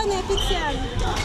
yan eh, fix yan.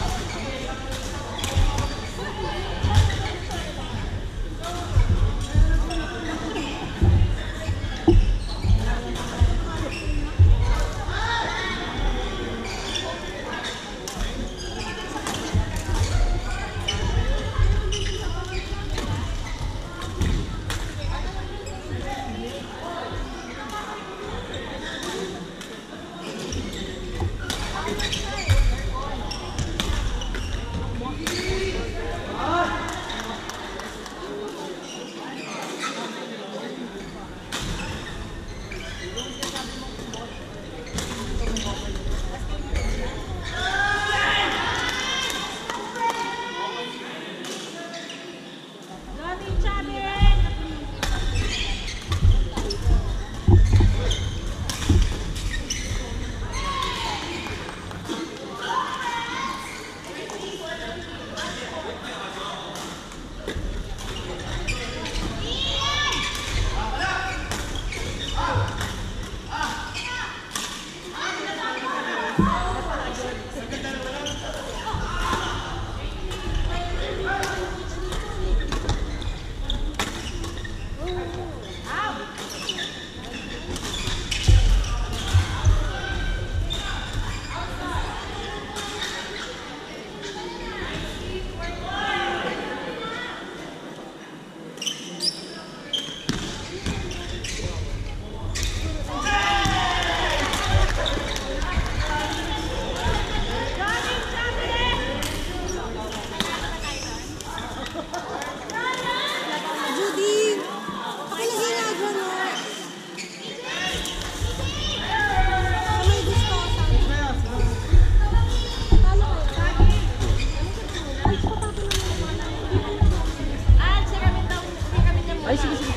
Ay, sige, sige.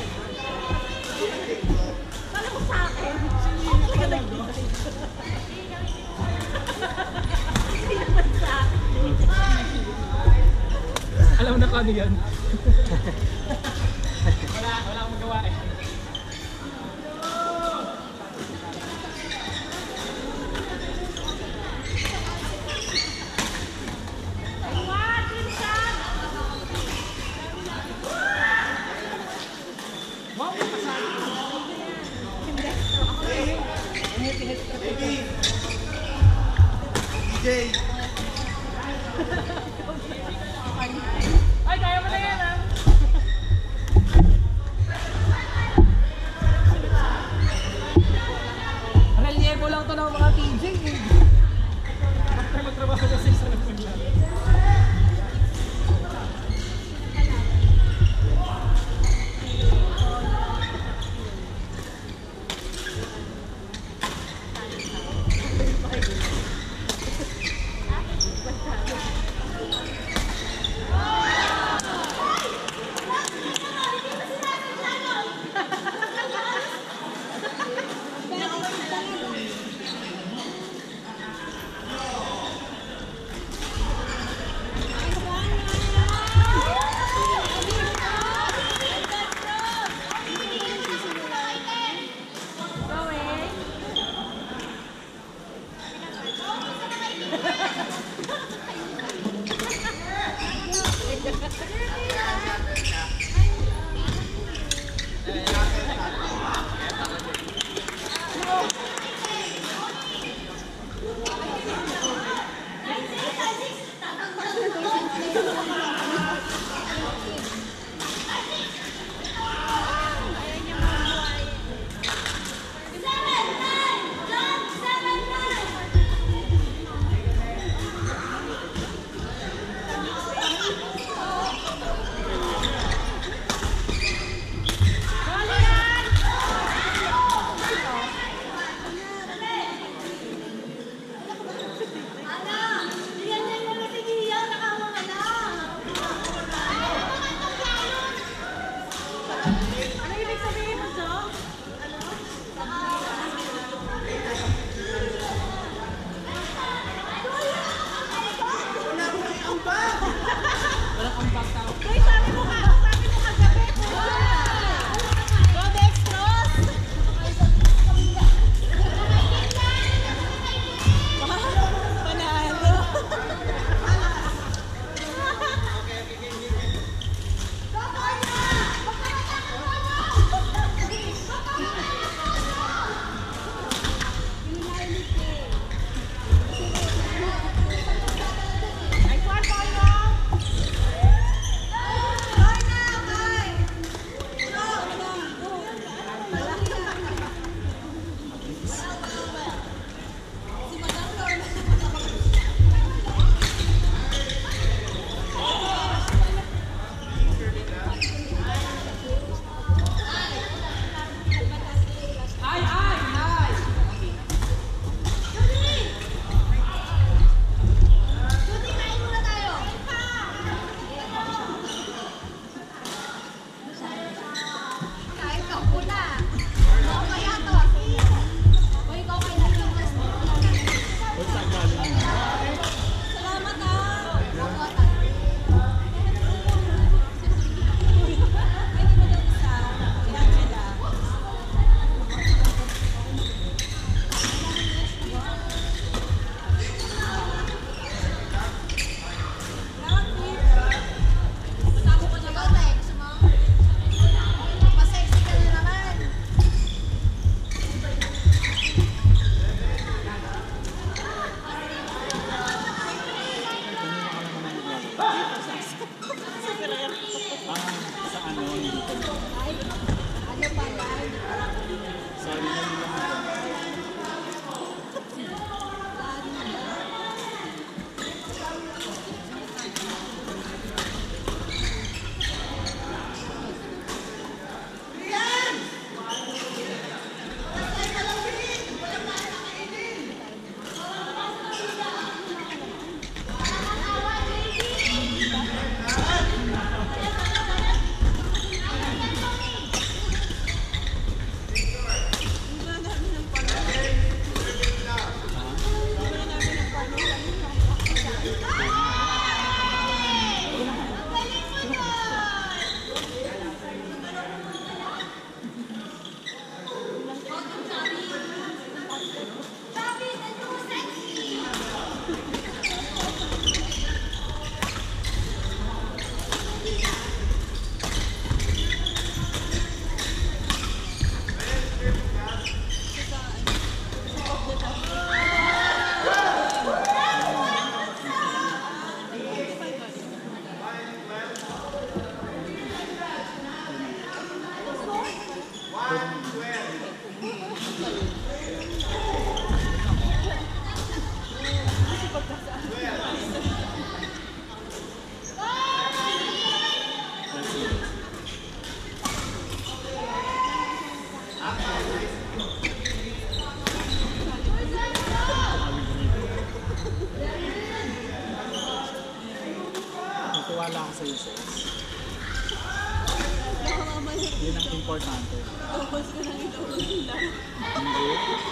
Kala mo sa akin. Hindi naman sa akin. Alam na ko ano yan. Wala akong magawa eh. DJ! Ay, kaya mo na yan ah! Reliego lang to ng mga TJ eh. After magtrabaho kasi sa nagpaglaro. Naniniwala ako sa iyo, sis. Baka mamaya. Yun ang importante. Tapos ko nang ito lang. Hindi.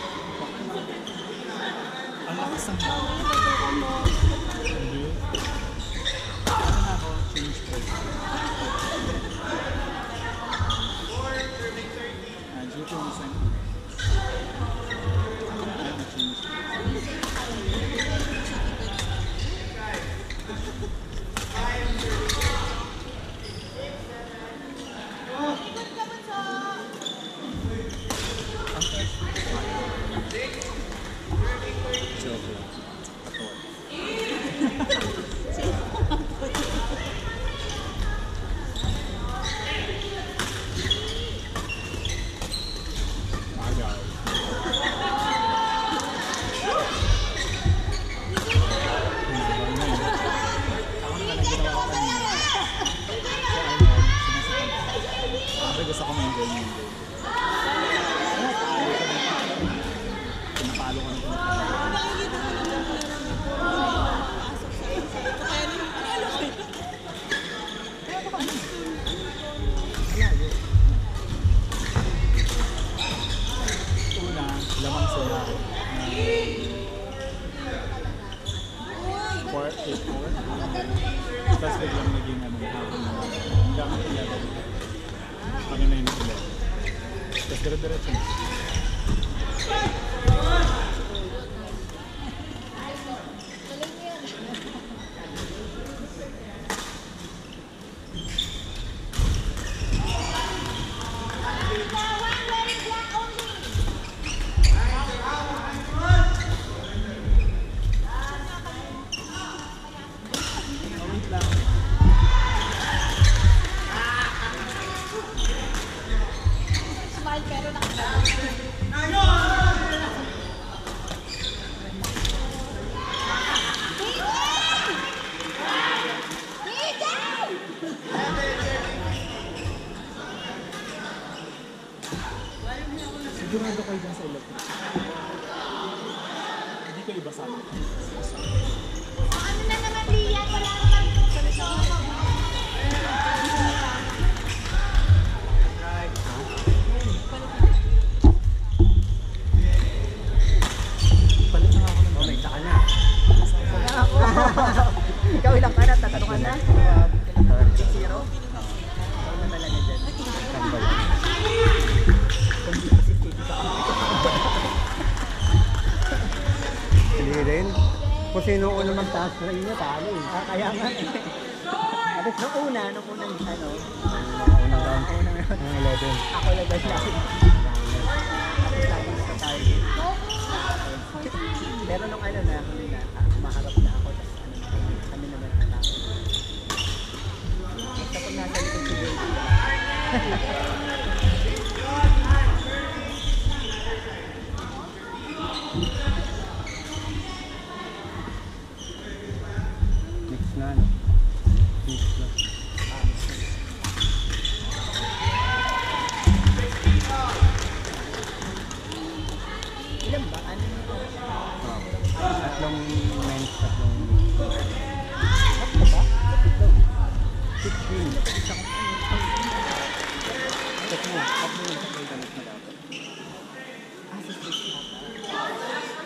Ang lakas ng hawak. Mamaya batukan mo. Hindi. Ano na ako? Change course. Due to reason. Change. Joke lang. Agaw. Ako naman ang ginawa ko kanina. Kasi gusto ko may game. Pinapalo ko na ito. Nakikita ko naman ko na lang ito. Pasok sa isa. Kaya nung panalo ko ito. Una, lamang sila na 4-8-4. Tapos biglang naging hapon na hanggang 11. Kami na yung 11. Tapos dire-diretso na. Wait lang. Smile pero nakakita. Sigurado kayo dyan sa electric. Hindi kayo basa. Ano na naman Lian? Wala naman salita. Palit na ako ng May tsaka na. Ikaw ilang ka na? Tatanong ka na? 6-0? Ikaw na talaga dyan. Hindi rin. Kung sino ko naman taas na inyo, talo eh. Kaya nga eh. Tapos nung unang unang round. Unang round. 11. Ako lang lagi. Tapos lagi na sa target. Pero nung ano na, huli na, maharap na ako. Tapos kami naman natapos. Basta pag nasa likod si Baby. Mix na, no? Mix na. Ilan ba? Ano nito? Tatlong men's, tatlong tatlo ba? Tatlo. 16. Tatlo yung gamit mo dapat. Sa 6 ata.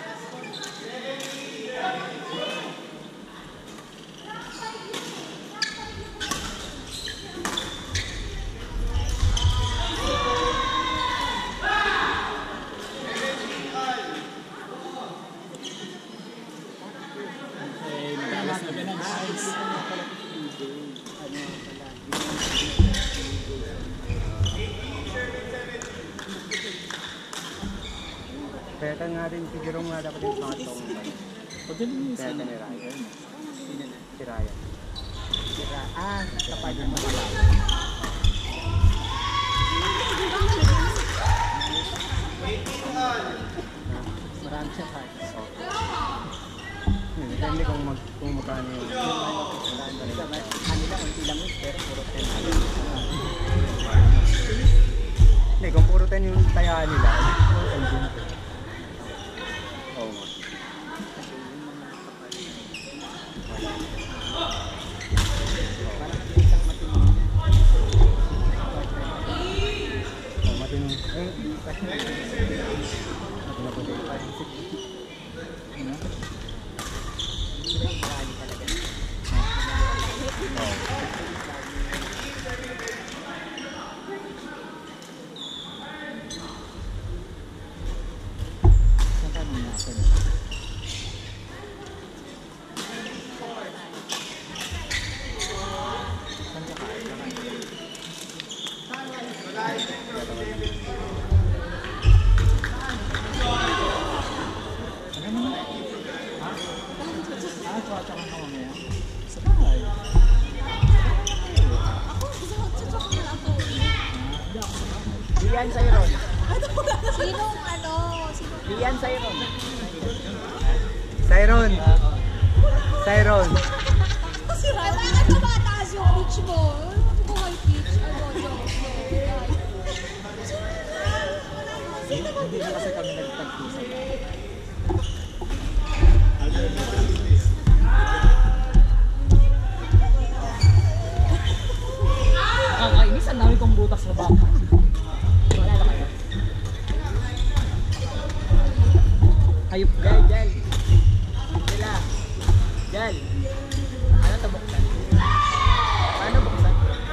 Okay, nag-alas na din ang guys. Kaya ka nga rin, siguro nga dapat yung pangatong Pagaling niyo kaya sa ka ni Ryan. Si Ryan. Kapag yung mga marami siya kahit. Depende kung magkano yun. Kanila, konti lang yun, pero puro 10. Hindi, kung puro 10 yung tayaan nila, puro 10 din. Oo nga. Saan ka nung natin? Saan ka kain? Ano naman? Ha? Tsaka ka mamaya? Sa bahay. Ako, sa chocolate ako. Diyan sa'yo ron. Sinong ano? Sinong Diyan sa'yo ron. Cyron. Cyron. si Ray? Bakit tumataas yung pitch mo? Ano ko may pitch? Ano, joke. Hindi na kasi kami nagtagpusan. Nakakainis, ang dami kong butas na baka. Wala na kayo. Hayop ka. Jel, Jel. Sila. Jel. Ano ito buksan? Paano buksan?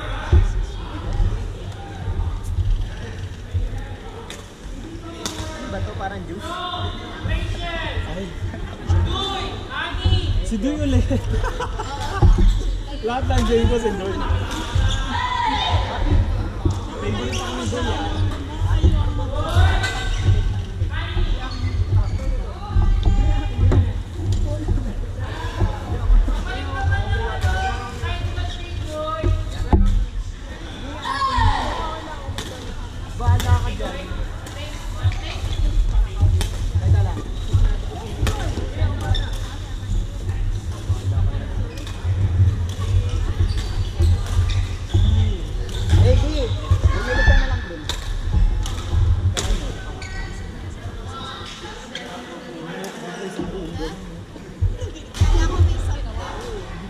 Ano ba ito? Parang juice? Si Doy ulit. Lahat ng Jay ko si Doy. Favorite ako ni Doy ah. Bahala ka dyan. Teka lang. Eh, di. Bumili ka na lang dun. Kala ko may sapatos.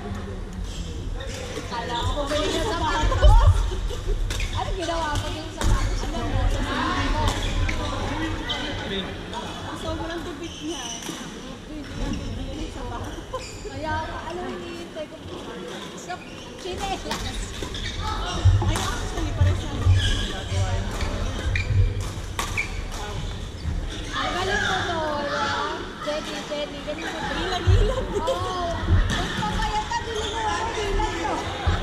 Kala ko bumili ng sapatos. Ano ginawa mo yung sapatos? Ano mo? Sapatos mo. Sobrang dupit niya. Kaya ano hinihintay ko? So, chinelas. Ay, actually, parang sa ang galing mo, Nora. Jenny, ganun sa ilang-ilang. Oo. Huwag pa kaya tabili mo ang ilang to.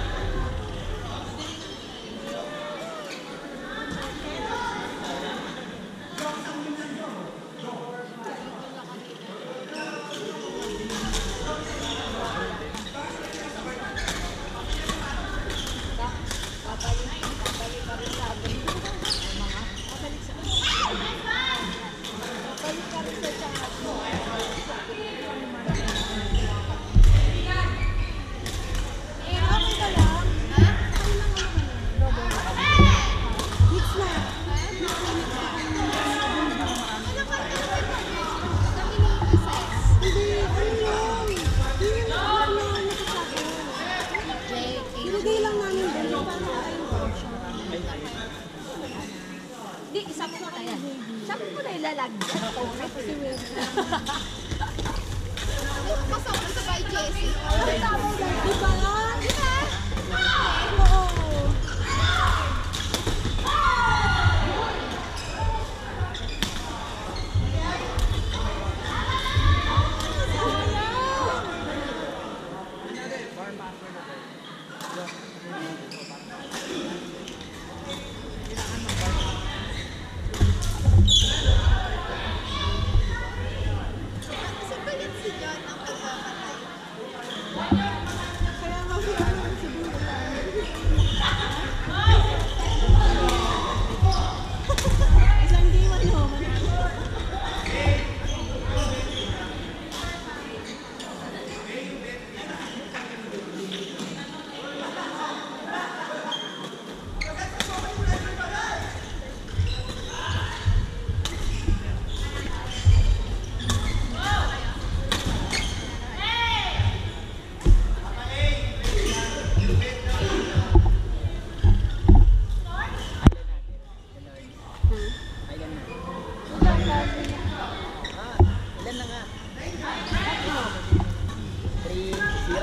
Babalik ka rin sa akin. Babalik ka rin sa chat mo.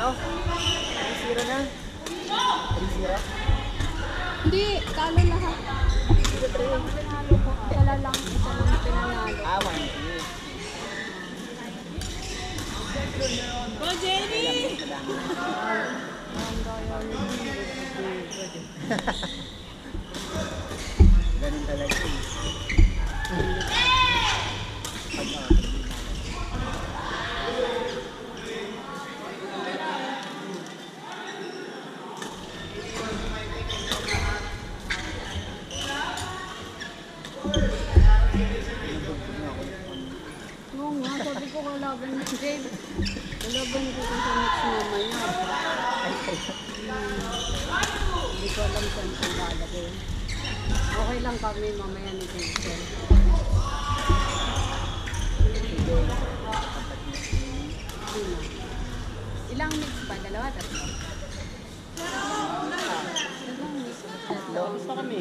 Ano? 3-0 na? 3-0? Hindi, talo lahat. Pinalo ko. Wala lang isa lang pinanalo. Ah, 1-2. Go, Jenny! Ganun talaga eh. Oo nga, sabi ko kalaban ni Jade. Kalaban ko sa next mamaya. Hindi ko alam saan ko lalagay. Okay lang kami mamaya ni Jason. Sino? Ilang mix ba? Dalawa? Tatlo? Ilang mix ba? Tatlo. Gusto kami.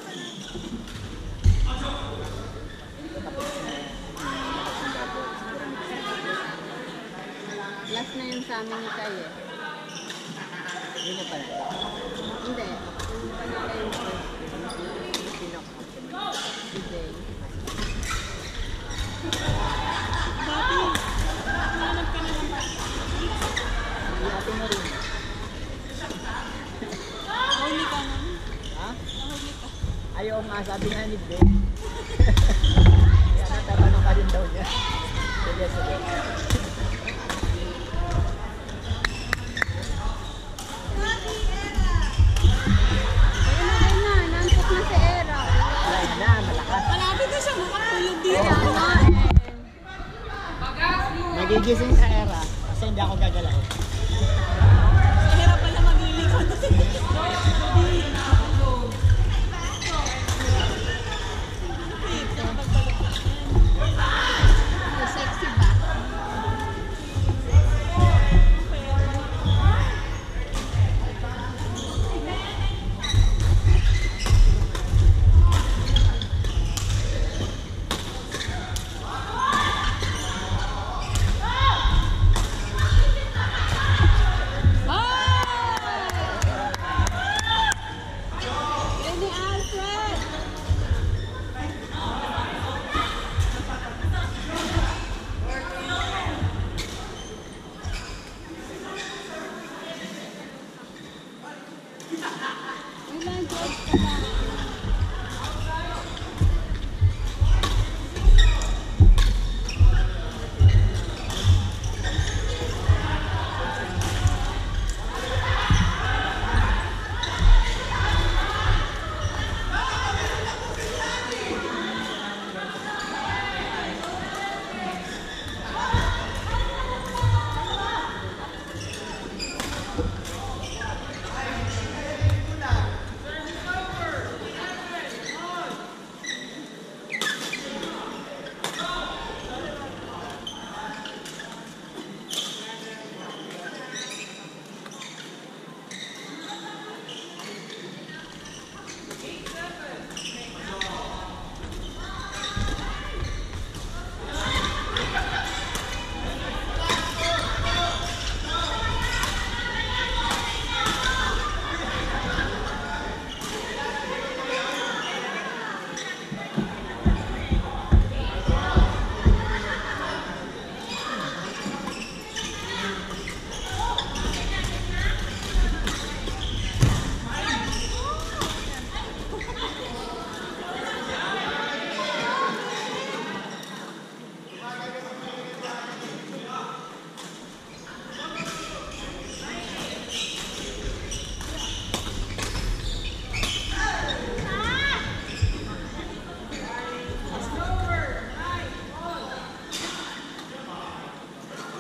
Last na yun sa amin ni Tay eh. Hindi na pala. Hindi. Yung panala yung first. Si Jay. Natin mo rin. Huli ka na. Ha? Huli ka. Ayaw nga, sabi nga ni Ben. Kaya natatanong ka rin daw niya. Sige, sige. Ayun na. Nantok na si Era. Wala na, malakas. Malapit na siya makatulog dito. Oo. Ano eh. Nagigising sa era kasi hindi ako gagalaw. Era pala maglilikod. Sexy ba? Jenny Alfred! Wala, George ka lang.